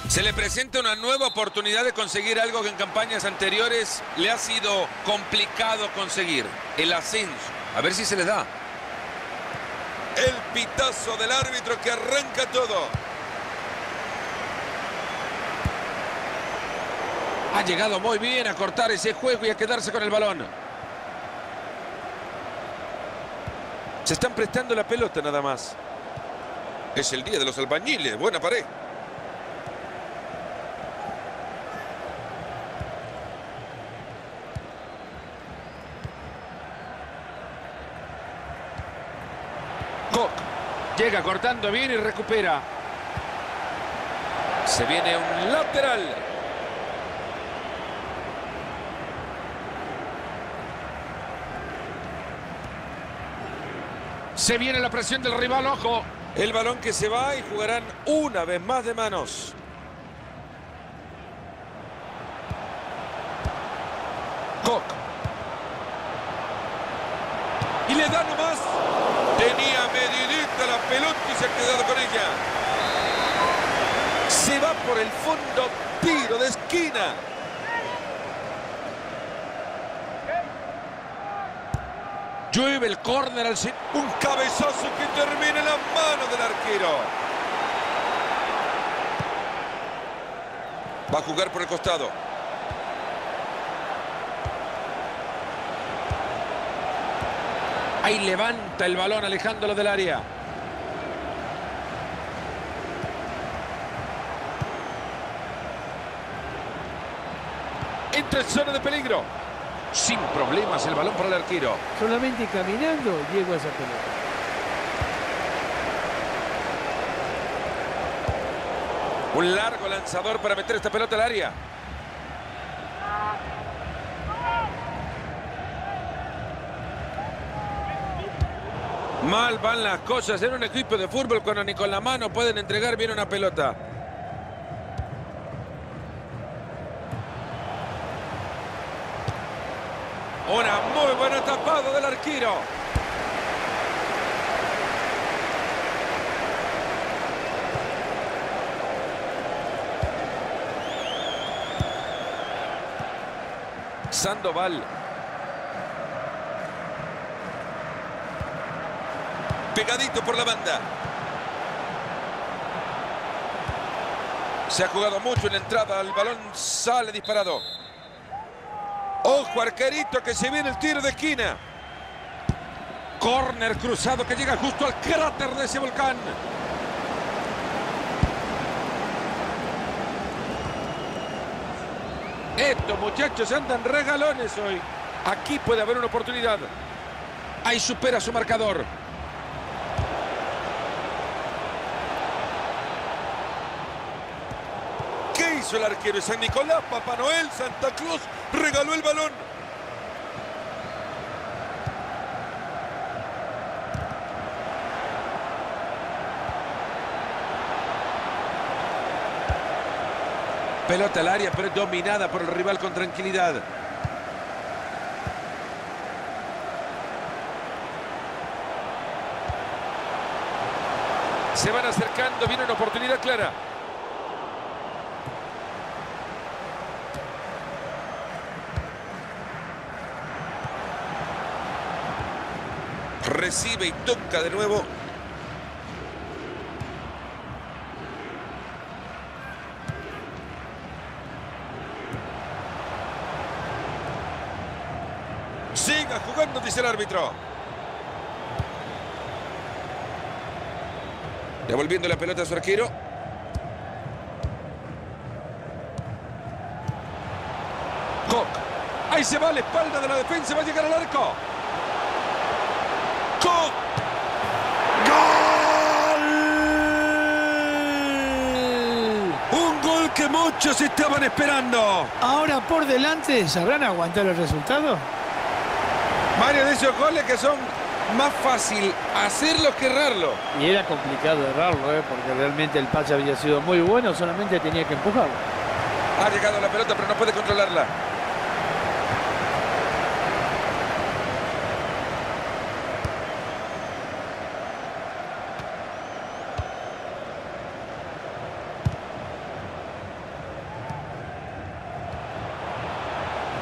Se le presenta una nueva oportunidad de conseguir algo que en campañas anteriores le ha sido complicado conseguir. El ascenso. A ver si se le da. El pitazo del árbitro que arranca todo. Ha llegado muy bien a cortar ese juego y a quedarse con el balón. Se están prestando la pelota nada más. Es el día de los albañiles. Buena pared. Koch llega cortando bien y recupera. Se viene un lateral. Se viene la presión del rival, ojo. El balón que se va y jugarán una vez más de manos. Koch. Y le da nomás. Tenía medidita la pelota y se ha quedado con ella. Se va por el fondo, tiro de esquina. Llueve el córner al centro. Un cabezazo que termina en la mano del arquero. Va a jugar por el costado. Ahí levanta el balón alejándolo del área. Entra en zona de peligro. Sin problemas el balón para el arquero. Solamente caminando llegó a esa pelota. Un largo lanzador para meter esta pelota al área. Mal van las cosas en un equipo de fútbol cuando ni con la mano pueden entregar bien una pelota. Una muy buena tapada del arquero. Sandoval. Pegadito por la banda. Se ha jugado mucho en la entrada. El balón sale disparado. Ojo, arquerito, que se viene el tiro de esquina. Córner cruzado que llega justo al cráter de ese volcán. Estos muchachos andan regalones hoy. Aquí puede haber una oportunidad. Ahí supera su marcador. ¿Qué hizo el arquero de San Nicolás? Papá Noel, Santa Claus regaló el balón. Pelota al área, pero es dominada por el rival con tranquilidad. Se van acercando, viene una oportunidad clara. Recibe y toca de nuevo. Siga jugando, dice el árbitro. Devolviendo la pelota a su arquero. Koch. Ahí se va a la espalda de la defensa, va a llegar al arco. ¡Koch! Un gol que muchos estaban esperando. Ahora por delante, ¿sabrán aguantar el resultado? Varios de esos goles que son más fácil hacerlos que errarlo. Y era complicado errarlo, porque realmente el pase había sido muy bueno, solamente tenía que empujarlo. Ha llegado la pelota, pero no puede controlarla.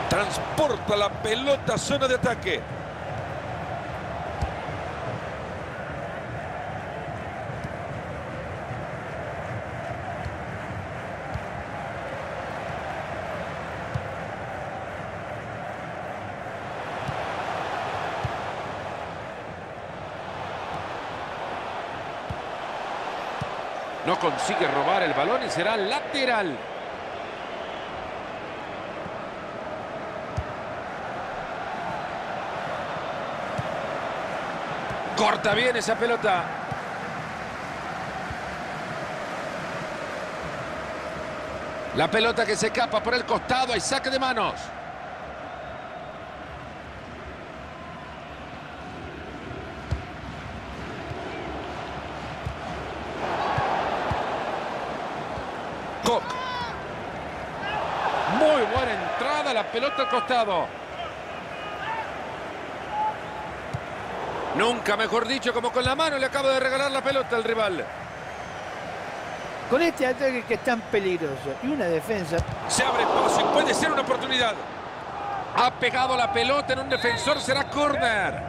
Transporta la pelota a zona de ataque. No consigue robar el balón y será lateral. Corta bien esa pelota. La pelota que se escapa por el costado. Hay saque de manos. Koch. Muy buena entrada. La pelota al costado. Nunca mejor dicho, como con la mano le acaba de regalar la pelota al rival. Con este ataque que es tan peligroso y una defensa. Se abre paso y puede ser una oportunidad. Ha pegado la pelota en un defensor, será córner.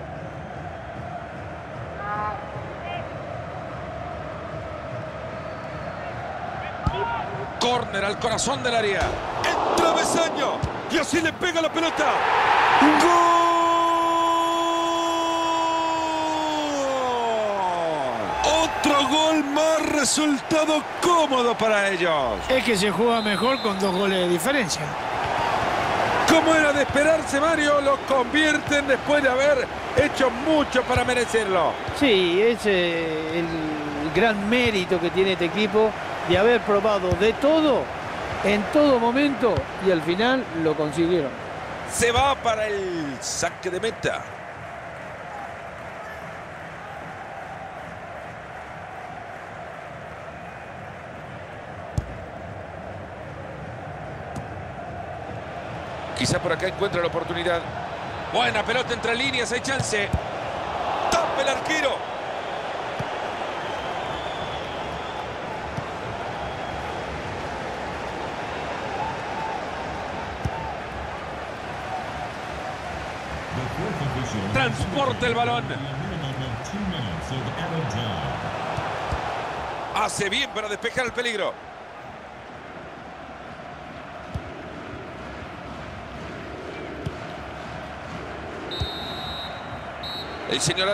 Córner al corazón del área. El travesaño. Y así le pega la pelota. ¡Gol! Otro gol más, resultado cómodo para ellos. Es que se juega mejor con 2 goles de diferencia. Como era de esperarse, Mario, lo convierten después de haber hecho mucho para merecerlo. Sí, es el gran mérito que tiene este equipo de haber probado de todo, en todo momento, y al final lo consiguieron. Se va para el saque de meta. Quizá por acá encuentra la oportunidad. Buena pelota entre líneas, hay chance. ¡Tapa el arquero! Transporta el balón. Hace bien para despejar el peligro. El señor...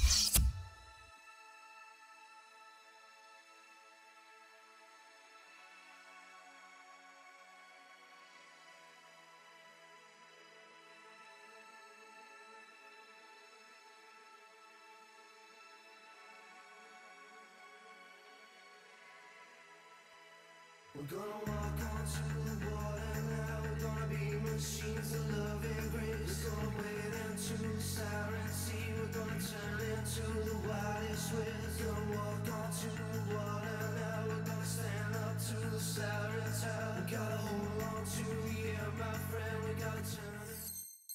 We're gonna walk onto the water now. We're gonna be machines of love and grace. We're gonna wade into the siren sea. We're gonna turn into the wildest waves. We're gonna walk onto the water now. We're gonna stand up to the sirens. We gotta hold on to the air, my friend. We gotta turn it.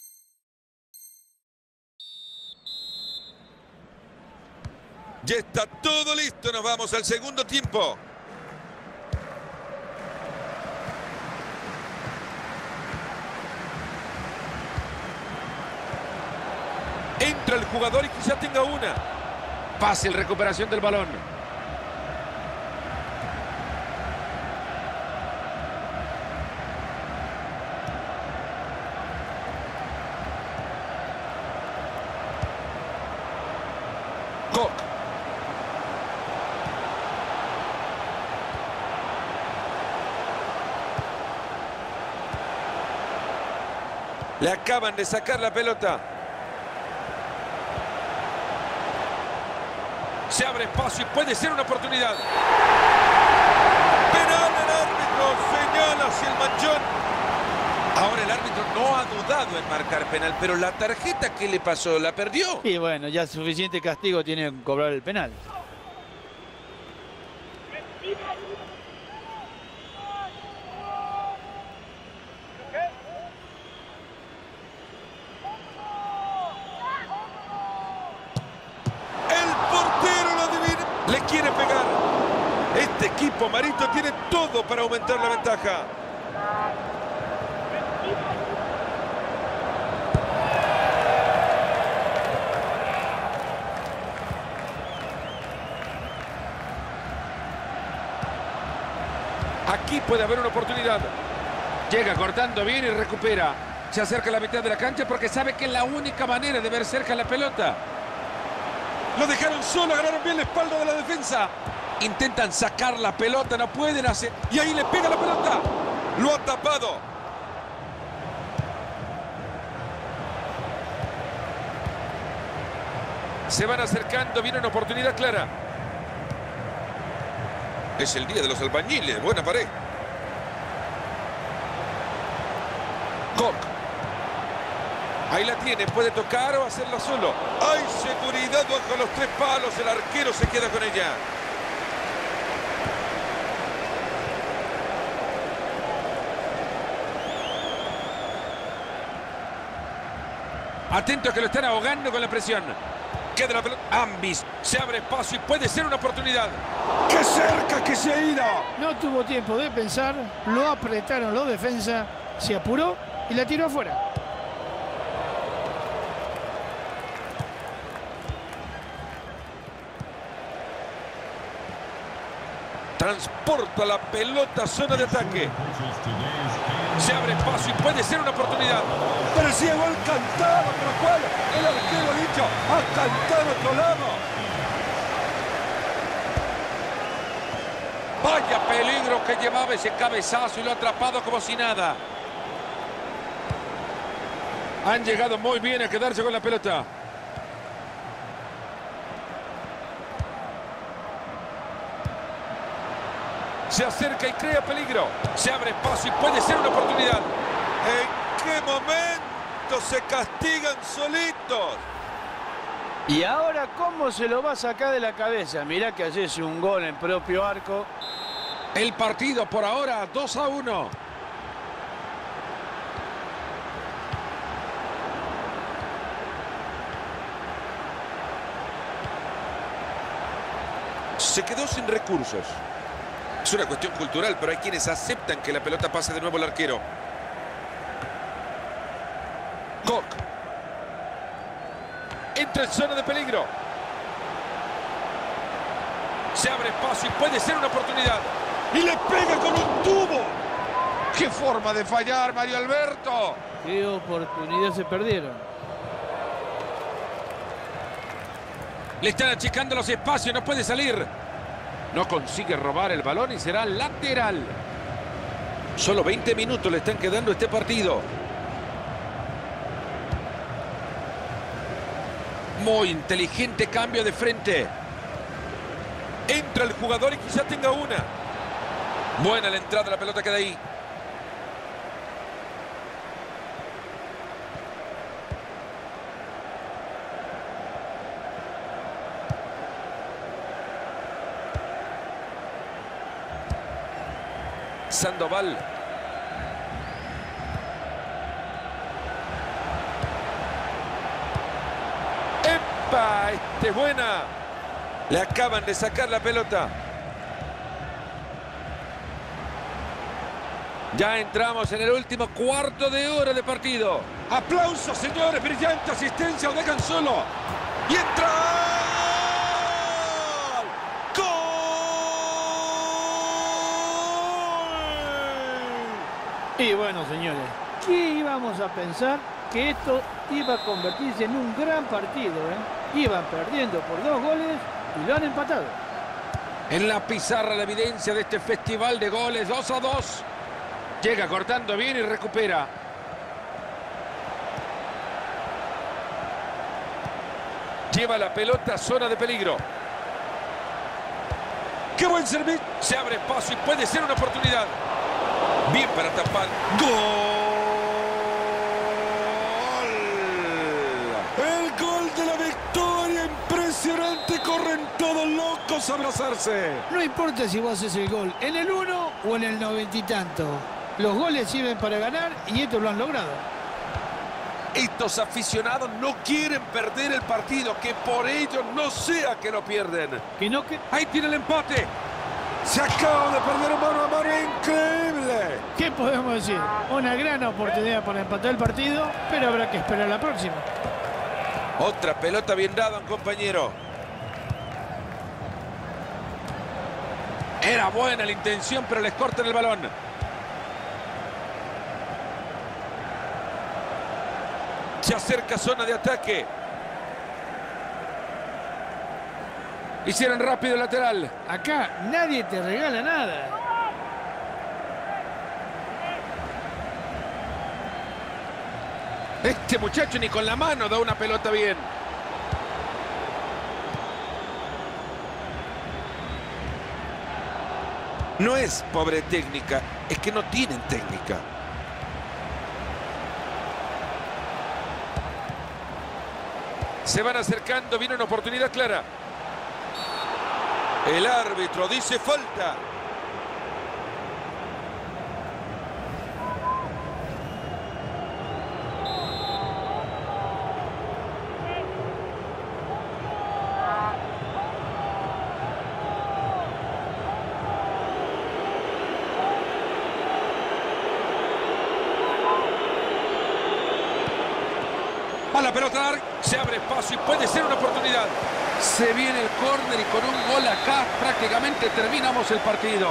Ya está todo listo, nos vamos al segundo tiempo. Entra el jugador y quizá tenga una. Fácil recuperación del balón. Koch. Le acaban de sacar la pelota. Se abre espacio y puede ser una oportunidad. Penal, el árbitro señala hacia el manchón. Ahora el árbitro no ha dudado en marcar penal, pero la tarjeta que le pasó la perdió. Y bueno, ya suficiente castigo tiene que cobrar el penal. Le quiere pegar. Este equipo, Marito, tiene todo para aumentar la ventaja. Aquí puede haber una oportunidad. Llega cortando bien y recupera. Se acerca a la mitad de la cancha porque sabe que es la única manera de ver cerca la pelota. Lo dejaron solo, agarraron bien la espalda de la defensa. Intentan sacar la pelota, no pueden hacer. Y ahí le pega la pelota. Lo ha tapado. Se van acercando, viene una oportunidad clara. Es el día de los albañiles, buena pared. Koch. Ahí la tiene, puede tocar o hacerla solo. Hay seguridad bajo los 3 palos, el arquero se queda con ella. Atento que lo están ahogando con la presión. Queda la pelota. Ambis. Se abre espacio y puede ser una oportunidad. ¡Qué cerca que se ha ido! No tuvo tiempo de pensar, lo apretaron los defensas, se apuró y la tiró afuera. Transporta la pelota a zona de ataque. Se abre espacio y puede ser una oportunidad. Parecía gol cantado, con lo cual el arquero ha dicho, ha cantado a otro lado. Vaya peligro que llevaba ese cabezazo y lo ha atrapado como si nada. Han llegado muy bien a quedarse con la pelota. Se acerca y crea peligro. Se abre espacio y puede ser una oportunidad. ¿En qué momento se castigan solitos? Y ahora, ¿cómo se lo va a sacar de la cabeza? Mirá que haces un gol en propio arco. El partido por ahora 2-1. Se quedó sin recursos. Es una cuestión cultural, pero hay quienes aceptan que la pelota pase de nuevo al arquero. Koch. Entra en zona de peligro. Se abre espacio y puede ser una oportunidad. Y le pega con un tubo. ¡Qué forma de fallar, Mario Alberto! Qué oportunidad se perdieron. Le están achicando los espacios, no puede salir. No consigue robar el balón y será lateral. Solo 20 minutos le están quedando a este partido. Muy inteligente cambio de frente. Entra el jugador y quizá tenga una. Buena la entrada, la pelota queda ahí. Sandoval. ¡Epa! ¡Este es buena! Le acaban de sacar la pelota. Ya entramos en el último cuarto de hora de partido. ¡Aplausos, señores! ¡Brillante asistencia! ¡Lo dejan solo! ¡Y entra! ¡Gol! Y bueno, señores, ¿qué íbamos a pensar que esto iba a convertirse en un gran partido? Iban perdiendo por 2 goles y lo han empatado. En la pizarra la evidencia de este festival de goles, 2-2. Llega cortando bien y recupera. Lleva la pelota a zona de peligro. ¡Qué buen servicio! Se abre espacio y puede ser una oportunidad. Bien para tapar. ¡Gol! ¡El gol de la victoria! ¡Impresionante! Corren todos locos a abrazarse. No importa si vos haces el gol en el 1 o en el 90 y tanto. Los goles sirven para ganar y esto lo han logrado. Estos aficionados no quieren perder el partido, que por ello no sea que lo pierden. Ahí tiene el empate. Se acaba de perder un mano a mano increíble. ¿Qué podemos decir? Una gran oportunidad para empatar el partido, pero habrá que esperar la próxima. Otra pelota bien dada, compañero. Era buena la intención, pero les cortan el balón. Se acerca zona de ataque. Hicieron rápido el lateral. Acá nadie te regala nada. Este muchacho ni con la mano da una pelota bien. No es pobre técnica, es que no tienen técnica. Se van acercando, viene una oportunidad clara. El árbitro dice falta. A la pelota, se abre espacio y puede ser una oportunidad. Se viene el córner y con un gol acá prácticamente terminamos el partido.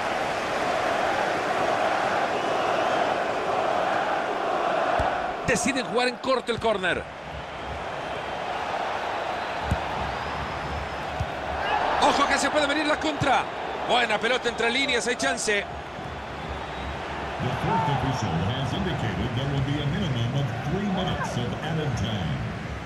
Deciden jugar en corto el córner. Ojo que se puede venir la contra. Buena pelota entre líneas, hay chance. The fourth official has indicated there will be a minimum of 3 minutes of added time.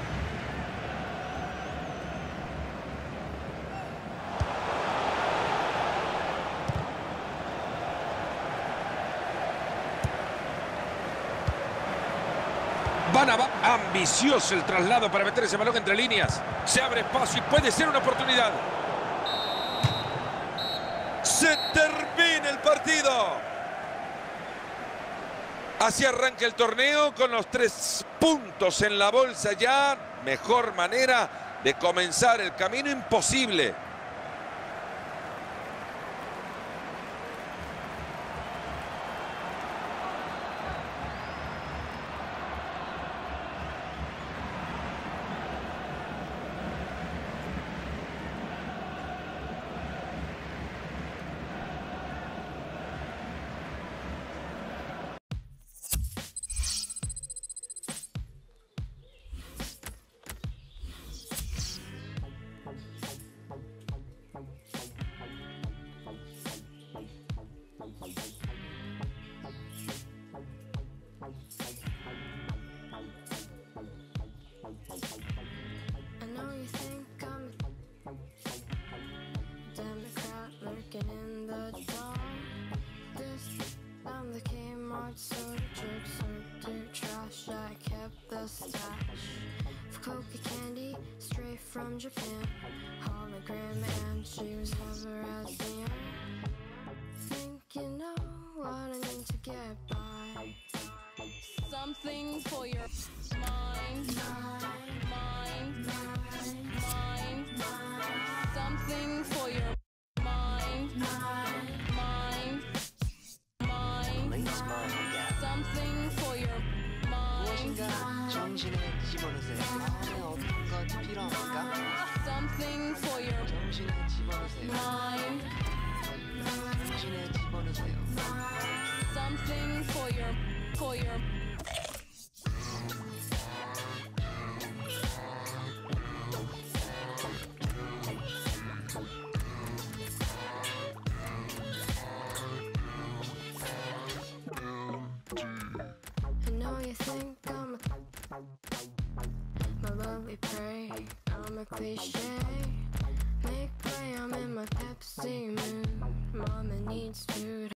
Ambicioso el traslado para meter ese balón entre líneas. Se abre espacio y puede ser una oportunidad. Se termina el partido. Así arranca el torneo con los 3 puntos en la bolsa ya. Mejor manera de comenzar el camino imposible. Coca candy straight from Japan, hologram, and she was never as near. Think you know what I need to get by. Something for your mind, mind, something for your mind, mind, something for your mind. 정신에 집어넣으세요. 어떤 것 필요합니까? Something for your 정신에 집어넣으세요. mind. 정신에 집어넣으세요. Something for your I know you think I'm my lovely prey, I'm a cliche. Make way, I'm in my Pepsi moon. Mama needs food.